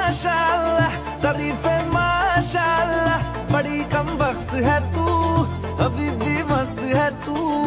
माशाअल्लाह, तारीफे माशाअल्लाह, बड़ी कम वक्त है तू, अभी भी मस्त है तू।